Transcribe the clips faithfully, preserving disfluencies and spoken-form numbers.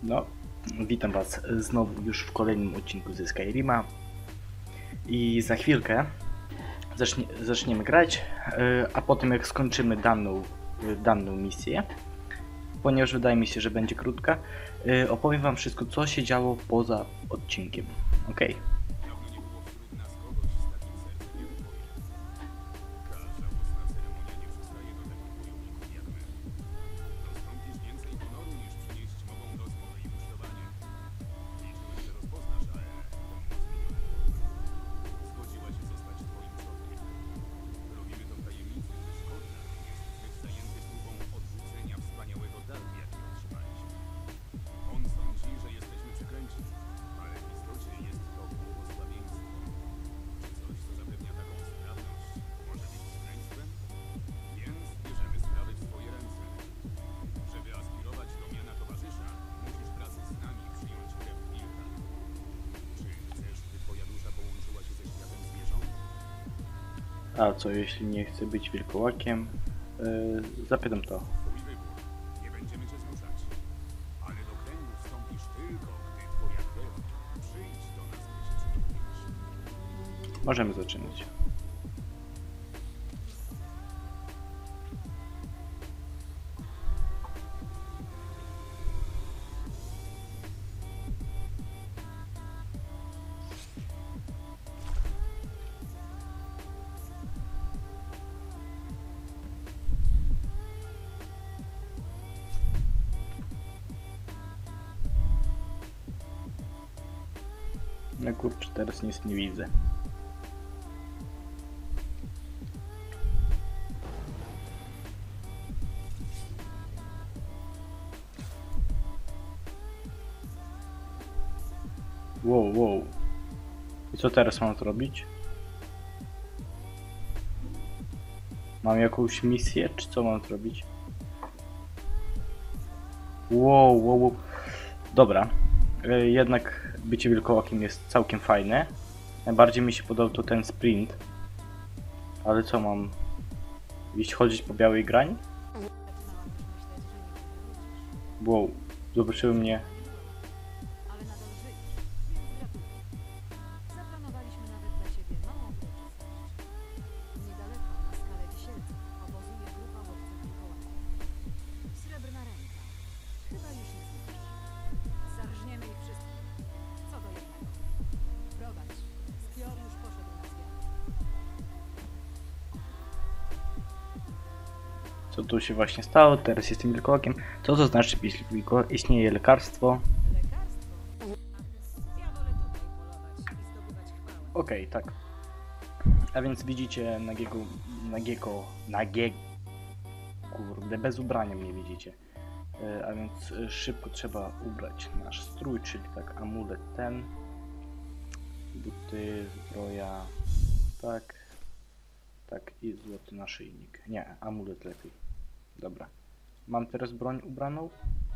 No, witam Was znowu już w kolejnym odcinku ze Skyrima i za chwilkę zacznie, zaczniemy grać, a potem jak skończymy daną, daną misję, ponieważ wydaje mi się, że będzie krótka, opowiem Wam wszystko, co się działo poza odcinkiem. Ok? A co jeśli nie chcę być wilkołakiem? Yy, zapytam to. Nie będziemy cię zmuszać, ale do kręgu wstąpisz tylko, gdy twoja krew przyjdź do nas, by się przygotujesz. Możemy zaczynać. No kurczę, teraz nic nie widzę. Wow, wow. I co teraz mam zrobić? Mam jakąś misję, czy co mam zrobić? Wow, wow, wow. Dobra. Yy, jednak bycie wilkołakiem jest całkiem fajne. Najbardziej mi się podobał to ten sprint. Ale co mam? Iść chodzić po białej grani? Wow, zobaczyły mnie. Ale nadal żyjesz, więc gratuluję. Zaplanowaliśmy nawet dla ciebie małą uroczystość. Niedaleko, na skalę Wisielca, obozuje grupa łowców wilkołaków. Srebrna ręka. Chyba już ich znasz. Zarżniemy ich wszystkich. Co do jednego. Prowadź. Skior już poszedł na zwiat. Co tu się właśnie stało? Teraz jestem wilkołakiem. Co to znaczy, jeśli wilkołak istnieje lekarstwo? Lekarstwo? Ja wolę tutaj polować i zdobywać chwałę. Okej, tak. A więc widzicie nagiego, nagiego, nagie... Kurde, bez ubrania mnie widzicie. E, a więc e, szybko trzeba ubrać nasz strój, czyli tak amulet ten. Buty, zbroja, tak. Tak i złoty naszyjnik. Nie, amulet lepiej. Dobra. Mam teraz broń ubraną?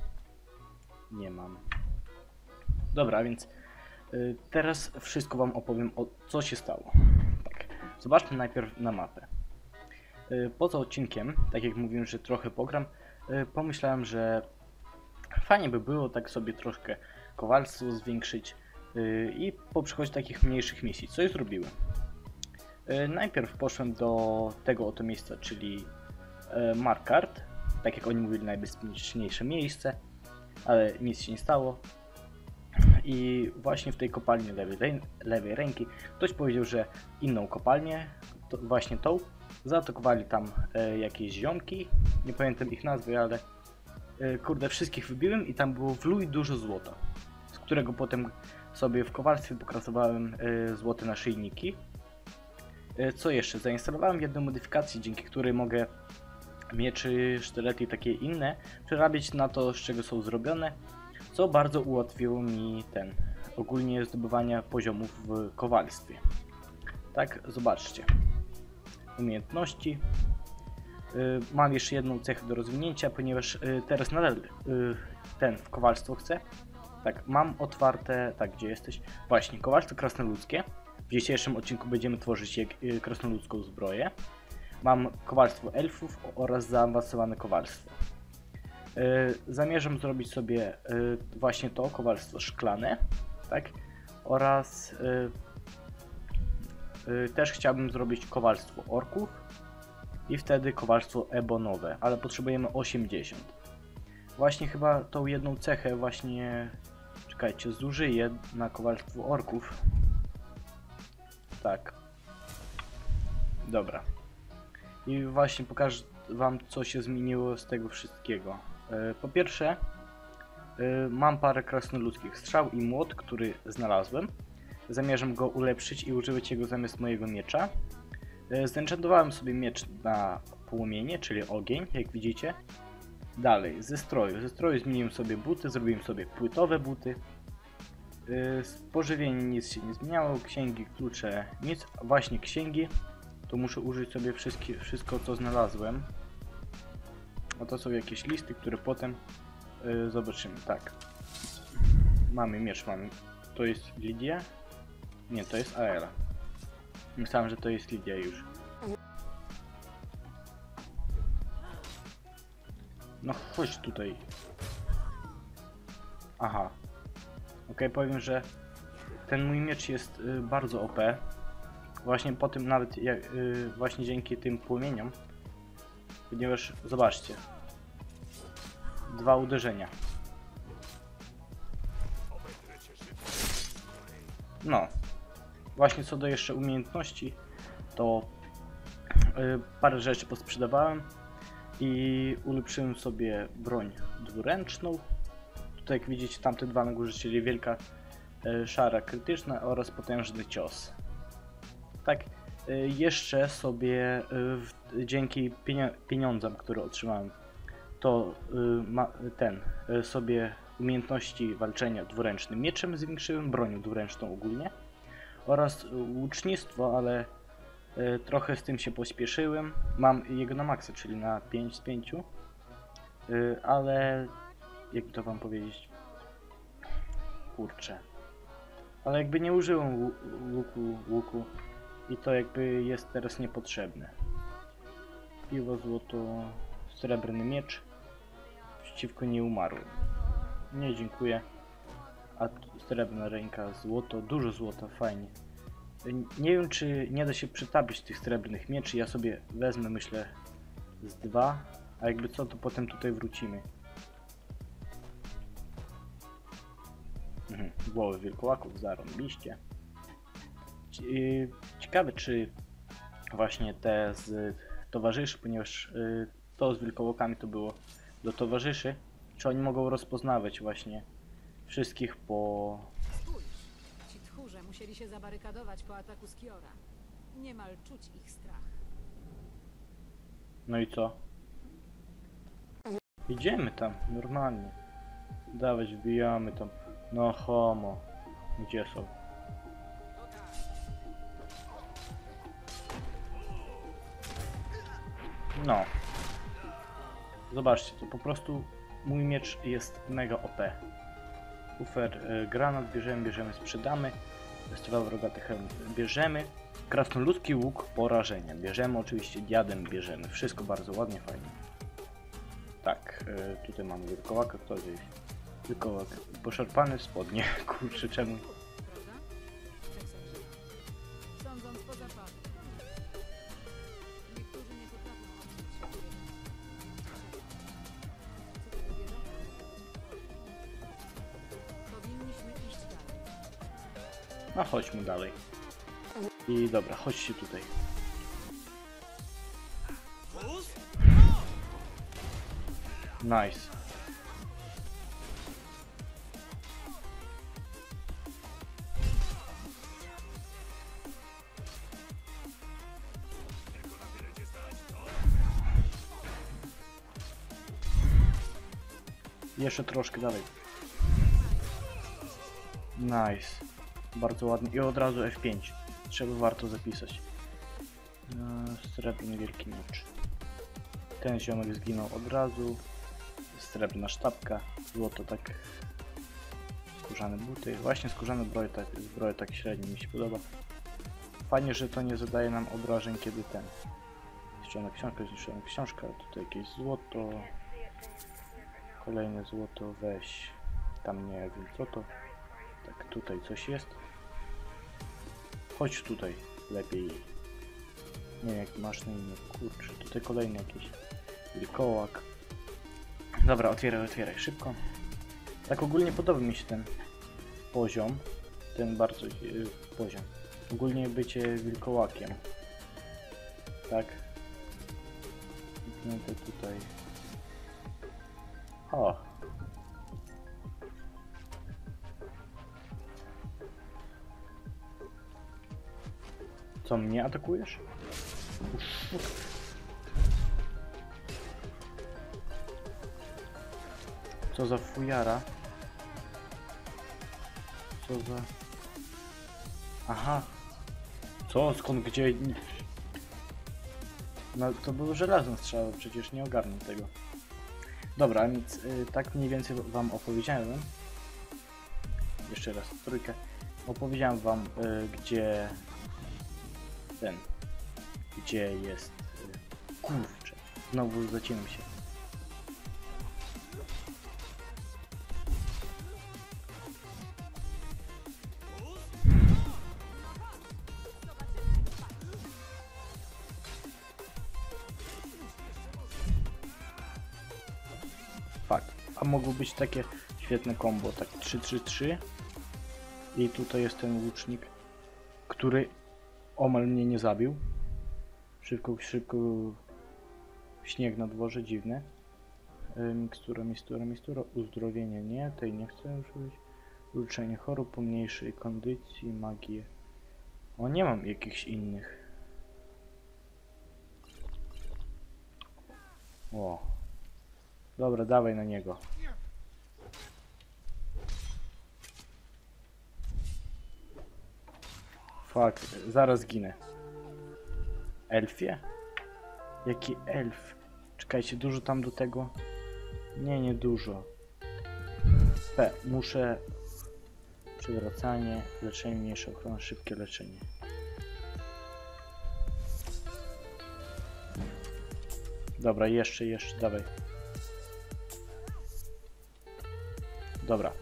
Nie mam. Dobra, a więc y, teraz wszystko Wam opowiem, o co się stało. Tak. Zobaczmy najpierw na mapę. Y, poza odcinkiem, tak jak mówiłem, że trochę pogram, y, pomyślałem, że fajnie by było tak sobie troszkę kowalstwo zwiększyć y, i poprzechodzić takich mniejszych misji. Co i zrobiłem. Y, najpierw poszłem do tego oto miejsca, czyli y, Markarth. Tak jak oni mówili, najbezpieczniejsze miejsce, ale nic się nie stało. I właśnie w tej kopalni lewej, rę lewej ręki ktoś powiedział, że inną kopalnię, to właśnie tą, zaatakowali tam e, jakieś ziomki, nie pamiętam ich nazwy, ale e, kurde, wszystkich wybiłem i tam było w luj dużo złota, z którego potem sobie w kowalstwie pokrasowałem e, złote naszyjniki. E, co jeszcze? Zainstalowałem jedną modyfikację, dzięki której mogę mieczy, sztylety i takie inne przerabiać na to, z czego są zrobione, co bardzo ułatwiło mi ten ogólnie zdobywania poziomów w kowalstwie. Tak, zobaczcie. Umiejętności. Yy, mam jeszcze jedną cechę do rozwinięcia, ponieważ yy, teraz nadal yy, ten w kowalstwo chcę. Tak, mam otwarte, tak, gdzie jesteś? Właśnie, kowalstwo krasnoludzkie. W dzisiejszym odcinku będziemy tworzyć yy, krasnoludzką zbroję. Mam kowalstwo elfów oraz zaawansowane kowalstwo. Zamierzam zrobić sobie właśnie to kowalstwo szklane, tak? Oraz też chciałbym zrobić kowalstwo orków i wtedy kowalstwo ebonowe, ale potrzebujemy osiemdziesiąt. Właśnie chyba tą jedną cechę właśnie, czekajcie, zużyję na kowalstwo orków. Tak. Dobra. I właśnie pokażę wam, co się zmieniło z tego wszystkiego. Po pierwsze, mam parę krasnoludzkich strzał i młot, który znalazłem. Zamierzam go ulepszyć i używać jego zamiast mojego miecza. Zenchantowałem sobie miecz na płomienie, czyli ogień, jak widzicie. Dalej, ze stroju. Ze stroju zmieniłem sobie buty, zrobiłem sobie płytowe buty. Z pożywienia nic się nie zmieniało, księgi, klucze, nic. Właśnie księgi, to muszę użyć sobie wszystkie, wszystko, co znalazłem. A to są jakieś listy, które potem yy, zobaczymy. Tak. Mamy miecz, mamy. To jest Lidia? Nie, to jest Aela. Myślałem, że to jest Lidia już. No chodź tutaj. Aha. Ok, powiem, że ten mój miecz jest y, bardzo O P. Właśnie po tym nawet, jak, y, właśnie dzięki tym płomieniom. Ponieważ, zobaczcie. Dwa uderzenia. No. Właśnie co do jeszcze umiejętności, to y, parę rzeczy posprzedawałem i ulepszyłem sobie broń dwuręczną. Tutaj jak widzicie, tamte dwa na górze, czyli wielka y, szara krytyczna oraz potężny cios. Tak, y, jeszcze sobie y, w, dzięki pieniądzom, które otrzymałem, to y, ma, ten y, sobie umiejętności walczenia dwuręcznym mieczem zwiększyłem, bronią dwuręczną ogólnie. Oraz łucznictwo, ale y, trochę z tym się pośpieszyłem. Mam jego na maksa, czyli na pięć z pięciu. Y, ale jak to wam powiedzieć? Kurczę. Ale jakby nie użyłem łuku, łuku i to jakby jest teraz niepotrzebne. Piwo, złoto, srebrny miecz. Przeciwko nieumarłym. Nie, dziękuję. A srebrna ręka, złoto, dużo złota, fajnie. Nie wiem, czy nie da się przytapić tych srebrnych mieczy. Ja sobie wezmę, myślę, z dwa, a jakby co, to potem tutaj wrócimy. Mhm. Głowy wilkołaków, zarąbiście. Ciekawe, czy właśnie te z towarzyszy, ponieważ y, to z wilkołakami to było do towarzyszy, czy oni mogą rozpoznawać właśnie wszystkich po... Spójrz, ci tchórze musieli się zabarykadować po ataku z Kiora. Niemal czuć ich strach. No i co? Idziemy tam, normalnie. Dawać, wbijamy tam. No homo. Gdzie są? No. Zobaczcie, to po prostu mój miecz jest mega O P. Ufer, y, granat bierzemy, bierzemy, sprzedamy. Festiwal rogatych hełm bierzemy. Krasnoludzki łuk porażenia. Bierzemy oczywiście, diadem bierzemy. Wszystko bardzo ładnie, fajnie. Tak, y, tutaj mamy wilkołaka, kto jest? Wilkołak poszarpany w spodnie. Kurczę, czemu? Prawda? Tak sądzę. Sądząc po zapachu. Niektórzy nie potrafią odnieść się do Co to dopiero? Powinniśmy iść dalej. No chodźmy dalej. I dobra, chodźcie tutaj. Nice. Jeszcze troszkę dalej. Nice. Bardzo ładnie. I od razu F pięć. Trzeba warto zapisać. Srebrny wielki miecz. Ten ziomek zginął od razu. Srebrna sztabka. Złoto tak. Skórzane buty. Właśnie skórzane zbroje tak, zbroje tak średnio mi się podoba. Fajnie, że to nie zadaje nam obrażeń, kiedy ten. Zniszczona książka, zniszczona książka. Tutaj jakieś złoto. Kolejne złoto, weź. Tam nie wiem co to. Tak, tutaj coś jest. Chodź tutaj, lepiej. Nie wiem jak masz na imię, kurczę. Tutaj kolejny jakiś wilkołak. Dobra, otwieraj, otwieraj, szybko. Tak ogólnie podoba mi się ten poziom. Ten bardzo yy, poziom. Ogólnie bycie wilkołakiem. Tak. No to tutaj. O. Co, mnie atakujesz? Co za fujara? Co za... Aha. Co? Skąd? Gdzie? No to był żelazny strzał, przecież nie ogarnę tego. Dobra, więc y, tak mniej więcej wam opowiedziałem. Jeszcze raz trójkę. Opowiedziałem wam y, gdzie... Ten... Gdzie jest... Y, kurczę. Znowu zacinam się. Fakt. A mogło być takie świetne combo, tak trzy trzy trzy i tutaj jest ten łucznik, który omal mnie nie zabił. Szybko, szybko śnieg na dworze, dziwne. Yy, mikstura, mikstura, mikstura, uzdrowienie nie, tej nie chcę użyć. Leczenie chorób, pomniejszej kondycji, magię. O, nie mam jakichś innych. O. Dobra, dawaj na niego. Fuck, zaraz ginę. Elfie? Jaki elf? Czekajcie, dużo tam do tego? Nie, nie dużo. P, muszę... Przywracanie, leczenie, mniejsza ochrona, szybkie leczenie. Dobra, jeszcze, jeszcze, dawaj. Dobra.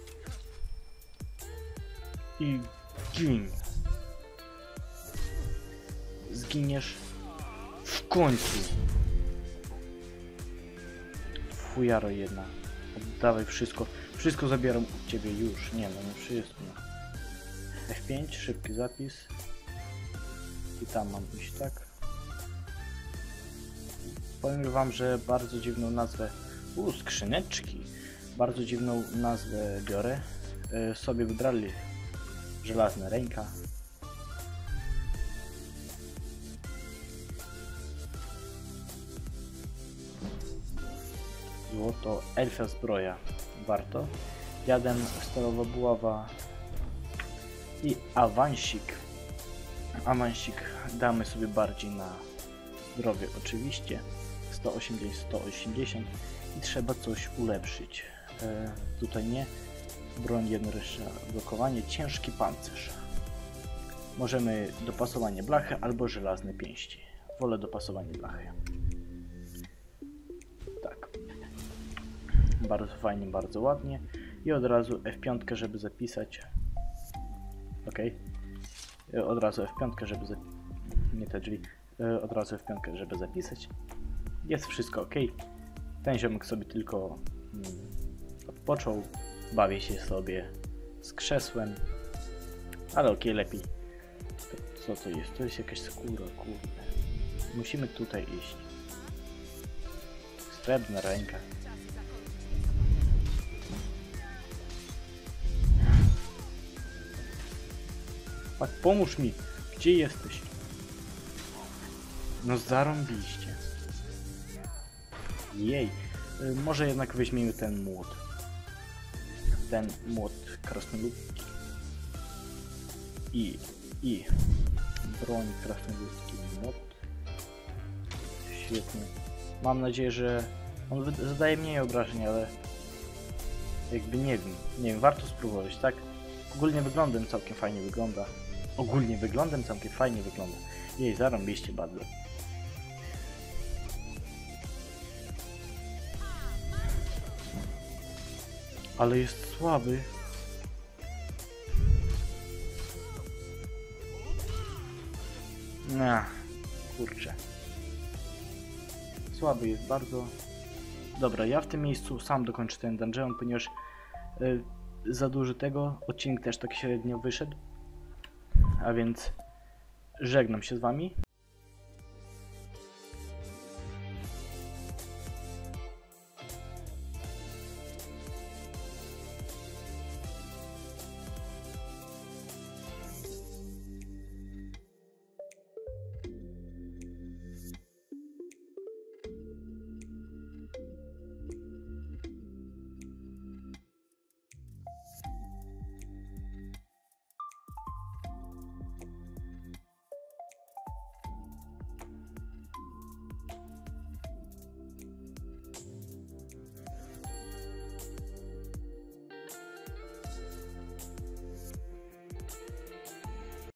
I gin. Zginiesz w końcu. Fujaro jedna. Oddawaj wszystko. Wszystko zabieram od ciebie już. Nie no, nie wszystko. F pięć, szybki zapis. I tam mam iść, tak? Powiem wam, że bardzo dziwną nazwę. U, skrzyneczki. Bardzo dziwną nazwę biorę. Yy, sobie wybrali żelazna ręka. Złoto, elfia zbroja. Warto. Jadem, stalowa buława i awansik. Awansik damy sobie bardziej na zdrowie oczywiście. sto osiemdziesiąt, sto osiemdziesiąt i trzeba coś ulepszyć. E, tutaj nie. Broń jednoręczna, blokowanie, ciężki pancerz. Możemy dopasowanie blachy albo żelazne pięści. Wolę dopasowanie blachy. Tak. Bardzo fajnie, bardzo ładnie. I od razu F pięć, żeby zapisać. Ok. Od razu F pięć, żeby zapisać. Nie te drzwi. Od razu F pięć, żeby zapisać. Jest wszystko ok. Ten ziomek sobie tylko mm, odpoczął. Bawię się sobie z krzesłem. Ale ok, lepiej. To, co to jest? To jest jakaś skóra, kurde. Musimy tutaj iść. Srebrna ręka. Tak, pomóż mi. Gdzie jesteś? No zarąbiście. Jej. Y, może jednak weźmiemy ten młot. Ten młot krasnoludki. I, i broń krasnoludki młot. Świetnie. Mam nadzieję, że on zadaje mniej obrażeń, ale jakby nie wiem. Nie wiem, warto spróbować, tak? Ogólnie wyglądem całkiem fajnie wygląda. Ogólnie wyglądem całkiem fajnie wygląda. Jej, zarąbiście bardzo. Ale jest słaby. Nie, kurczę. Słaby jest bardzo. Dobra, ja w tym miejscu sam dokończę ten dungeon, ponieważ y, za dużo tego. Odcinek też tak średnio wyszedł. A więc żegnam się z wami.